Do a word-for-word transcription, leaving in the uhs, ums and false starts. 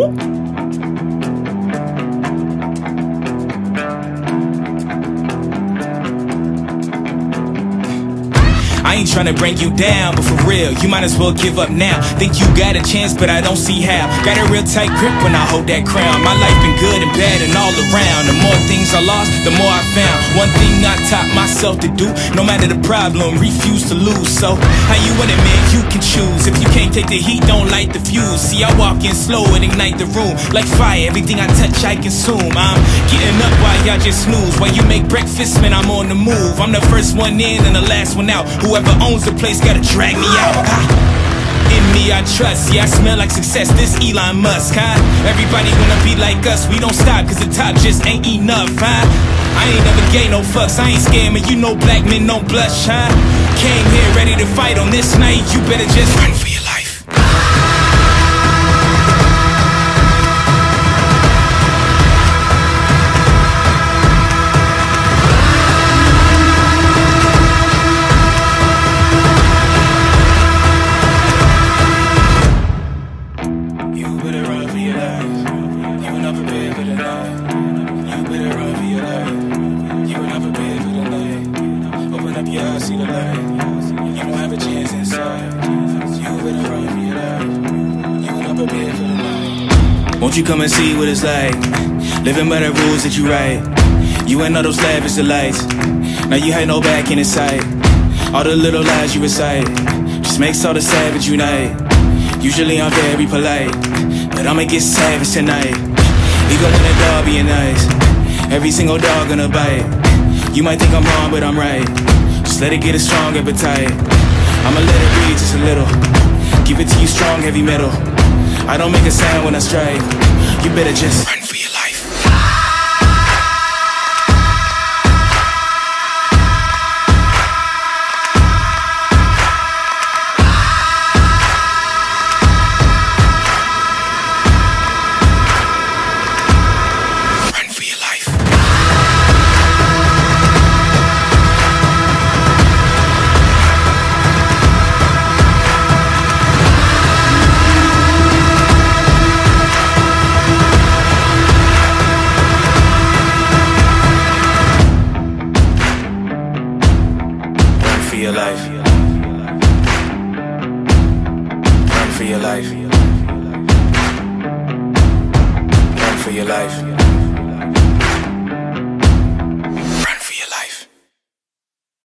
I ain't tryna bring you down, but for real, you might as well give up now. Think you got a chance, but I don't see how. Got a real tight grip when I hold that crown. My life been good and bad and all around. The more things I lost, the more I found. One thing I taught myself to do, no matter the problem, refuse to lose. So, how you want it, man? You can choose. If you can't take the heat, don't light the fuse. See, I walk in slow and ignite the room. Like fire, everything I touch, I consume. I'm getting up while y'all just snooze. While you make breakfast, man, I'm on the move. I'm the first one in and the last one out. Whoever owns the place gotta drag me out. Ah. In me I trust, yeah I smell like success, this Elon Musk, huh? Everybody wanna be like us, we don't stop cause the top just ain't enough, huh? I ain't never gave no fucks, I ain't scared, man, you know black men don't blush, huh? Came here ready to fight on this night, you better just run for your life. See the light, you don't have a chance inside. You better run for your life. You ain't not prepared for the night. Won't you come and see what it's like? Living by the rules that you write. You ain't all those lavish delights. Now you had no back in the sight. All the little lies you recite just makes all the savage unite. Usually I'm very polite, but I'ma get savage tonight. Even when the dog being nice, every single dog gonna bite. You might think I'm wrong, but I'm right. Just let it get a strong appetite. I'ma let it breathe just a little. Give it to you strong, heavy metal. I don't make a sound when I strike. You better just run for your life. Your life. Run for your life. Run for your life.